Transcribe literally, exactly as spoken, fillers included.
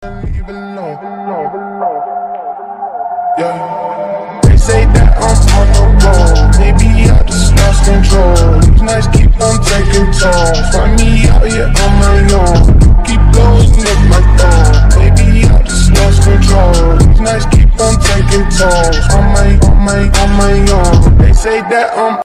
Even know. Yeah. They say that I'm on the road. Maybe I just lost control. These nights keep on taking tolls. Find me out here on my own. Keep blowing up my phone. Maybe I just lost control. These nights keep on taking tolls. On my, on my, on my own. They say that I'm